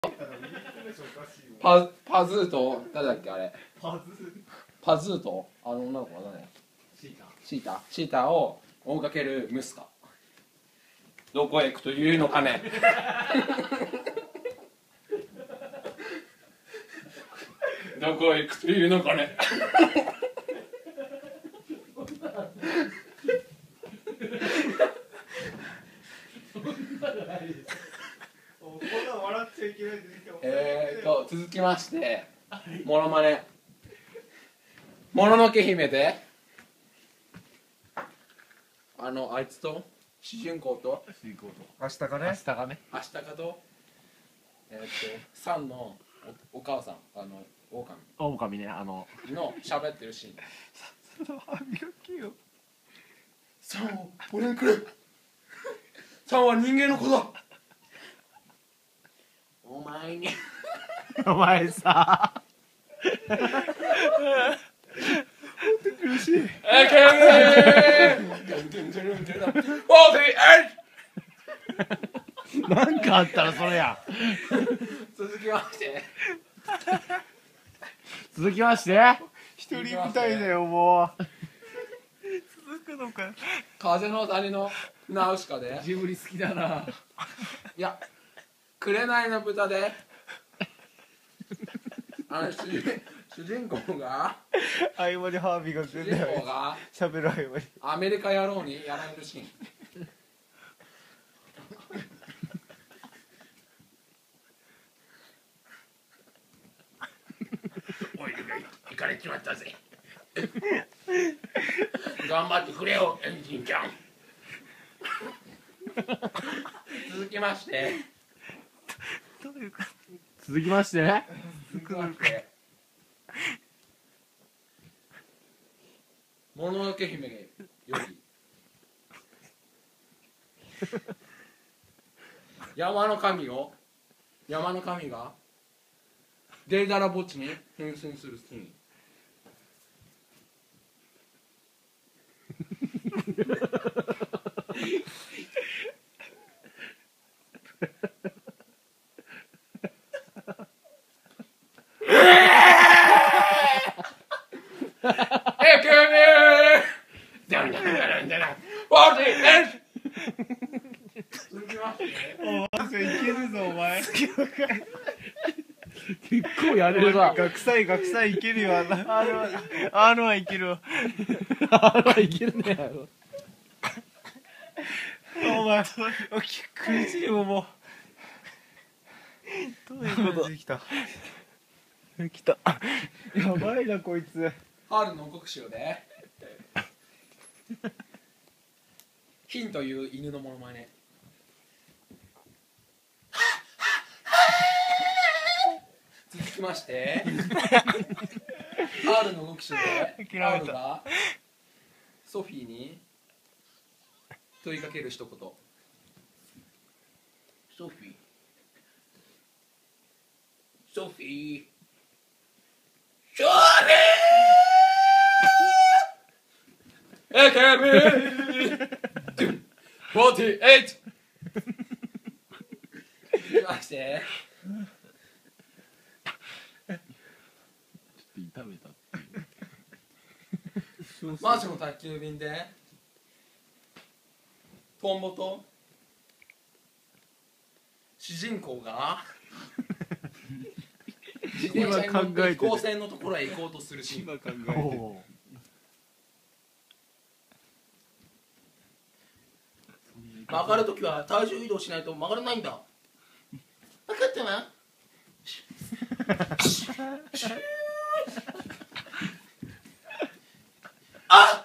パズーと誰だっけあれ、パズーとあの女の子は誰、シータを追いかけるムスカ、どこへ行くというのかねどこへ行くというのかね続きましてモノマネ、もののけ姫であいつと主人公と明日かね、 アシタカとサンのお母さん、 狼ね、 の喋ってるシーンで歯磨きよ。 サンを俺にくれ、サンは人間の子だ、お前にお前さ苦しい。 なんかあったらそれや。 続きまして一人舞台だよもう。続くのか。 風の谷のナウシカで、 ジブリ好きだな。 いや紅の豚で主人公が合間に歯磨くんだよ。喋る合間に。 アメリカ野郎にやられるシーンおい行かれちまったぜ頑張ってくれよエンジンちゃん続きましてもののけ姫より山の神がデイダラ墓地に変身するシーンいけるぞお前。 結構やれるな。 学祭いけるよ。あのはいけるわ。 いけるね。 お前苦しいよもう。どういうこと。来た。やばいなこいつ。 春の国州でヒンという犬のモノマネ続きまして春の動き手で春がソフィーに問いかける一言、ソフィーソフィーAKB48 続きまして痛めたマンションの宅急便でトンボと主人公が自転車に乗って飛行船のところへ行こうとするシーン。 今考えてる。 曲がるときは体重移動しないと曲がらないんだ。分かったわ。あ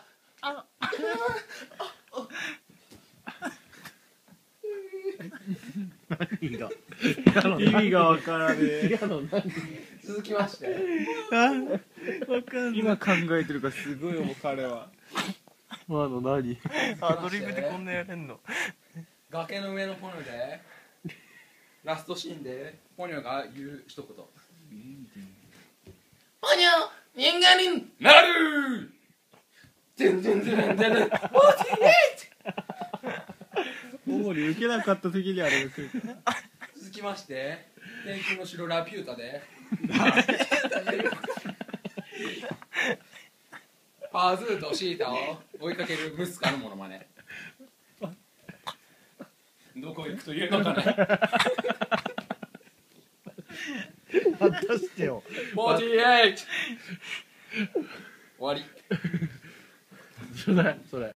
意味がわからねえ。 続きましてわかんない。今考えてるからすごい思う彼は。何？アドリブでこんなやれんの？ 崖の上のポニョでラストシーンでポニョが言う一言、ポニョ人間になる全然主に受けなかった時にあれが来るから。 続ききまして天空の城ラピュータでパズーとシータを追いかけるムスカのモノマネ。どこ行くというのかね。 果たしてよ。 48終わり。 それ。